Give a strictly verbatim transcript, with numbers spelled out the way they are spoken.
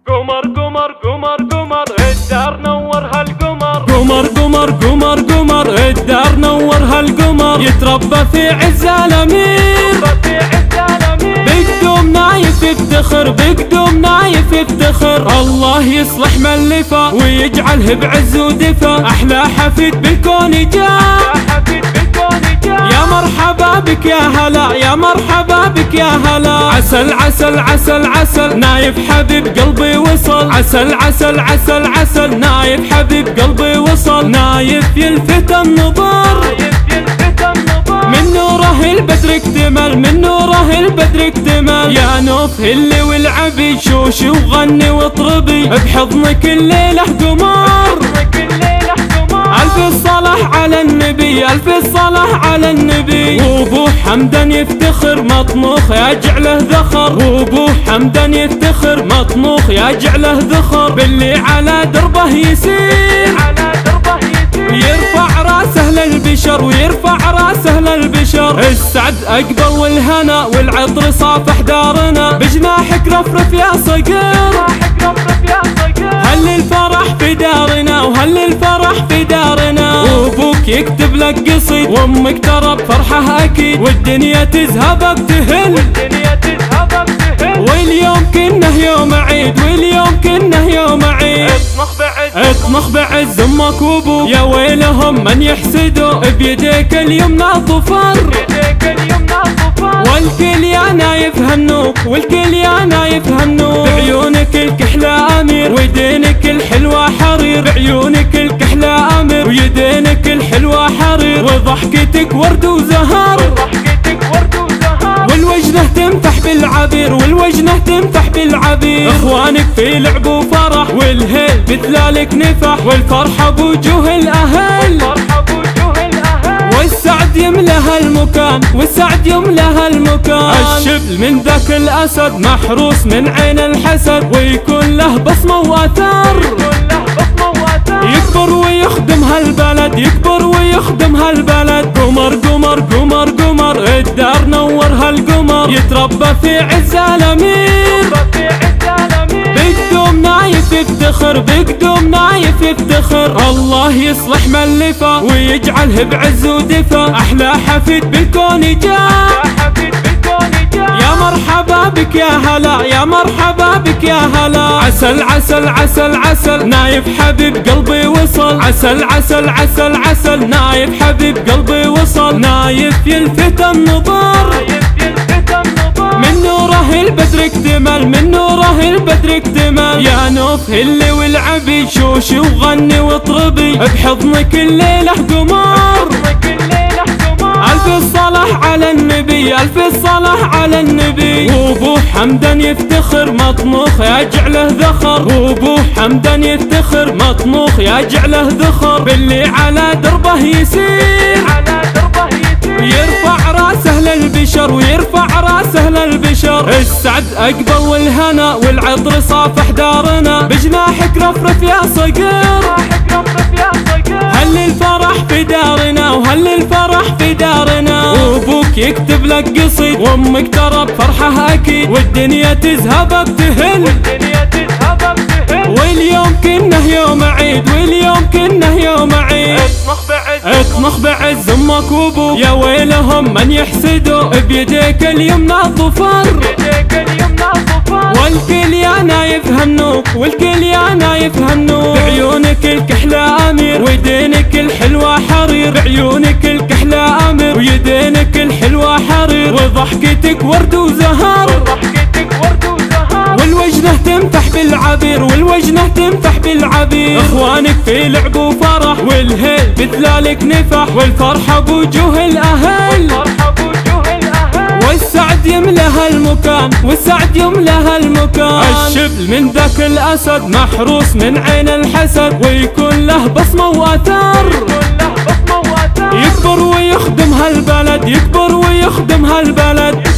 قمر قمر قمر قمر الدار نور هالقمر، قمر قمر قمر قمر الدار نور هالقمر، يتربى في عز الامير، بقدوم نايف يفتخر، بقدوم نايف يفتخر. الله يصلح من لفا ويجعله بعز ودفا، احلى حفيد بالكون جاء، يا مرحبا بك يا هلا، يا مرحبا بك يا هلا. عسل عسل عسل عسل نايف حبيب قلبي وصل، عسل عسل عسل عسل نايف حبيب قلبي وصل. نايف يلفت النظر من نوره البدر اكتمل، من نوره البدر اكتمل. يا نوف هلي والعبي شوشي وغني واطربي، بحضنك الليلة قمر. ألف الصلاة على النبي، ألف الصلاة على النبي. وابو حمدان يفتخر مطموخ يجعله ذخر، وابو حمدان يفتخر مطموخ يجعله ذخر. باللي على دربه يسير يرفع راسه للبشر، ويرفع راسه للبشر. السعد اقبل والهنا والعطر صافح دارنا، بجناحك رفرف يا صقر. هل الفرح في دارنا، وهل الفرح في دارنا. وابوك يكتب لك قصيد، وامك ترى بفرحه اكيد، والدنيا تزهب بتهل، واليوم كنه يوم عيد، واليوم كنه يوم عيد. اطمخ بعز امك وابوك، يا ويلهم من يحسدوا، بيديك اليمنى ظفر، والكل يا نايف هنوك، والكل يا نايف هنوك. بعيونك الكحلة امير، ويدينك الحلوة حرير، بعيونك الكحلة امير، ويدينك الحلوة حرير. وضحكتك ورد وزهر، والوجنه تمفح بالعبير، والوجنه تمفح بالعبير. اخوانك في لعب وفرح، والهيل بتلالك نفح، والفرحة بوجوه الاهل، والسعد يملى هالمكان، والسعد يملى هالمكان. الشبل من ذاك الاسد محروس من عين الحسد، ويكون له بصمة واثار، يكبر ويخدم هالبلد، يكبر ويخدم هالبلد. قمر قمر قمر قمر الدار نور هالقمر، يتربى في عز الامير، بقدوم نايف يفتخر، بقدوم نايف يفتخر. الله يصلح من لفا ويجعله بعز ودفا، احلى حفيد بالكون جاء، يا مرحبا بك يا هلا، يا مرحبا بك يا هلا. عسل عسل عسل عسل نايف حبيب قلبي وصل، عسل عسل عسل عسل نايف حبيب قلبي وصل. نايف يلفت النظر من نوره البدر اكتمل، من نوره البدر اكتمل. يا نوف هلي والعبي شوشي وغني واطربي، بحضنك الليلة قمر. ألف الصلاة على النبي، ألف الصلاة على النبي. وابو حمدان يفتخر مطموخ يجعله ذخر، وابو حمدان يفتخر مطموخ يجعله ذخر. باللي على دربه يسير يرفع راسه للبشر، ويرفع راسه للبشر. السعد اقبل والهنا والعطر صافح دارنا، بجناحك رفرف يا صقر. هل الفرح في دارنا، وهل الفرح في دارنا. وابوك يكتب لك قصيد، وامك ترى بفرحه اكيد، والدنيا تزهب بتهل، واليوم كنه يوم عيد، واليوم كنه يوم عيد. اطمخ بعز امك وابوك، يا ويلهم من يحسدوا، بيديك اليمنى ظفر، والكل يا نايف هنوك، والكل يا نايف هنوك. بعيونك الكحلة امير، ويدينك الحلوة حرير، بعيونك الكحلة امير، ويدينك الحلوة حرير. وضحكتك ورد وزهر، والوجنه تمفح بالعبير، والوجنه تمفح بالعبير. اخوانك في لعب وفرح، والهيل بتلالك نفح، والفرحة بوجوه الاهل، والسعد يملى هالمكان، والسعد يملى هالمكان. الشبل من ذاك الاسد محروس من عين الحسد، ويكون له بصمة واثار، يكبر ويخدم هالبلد، يكبر ويخدم هالبلد.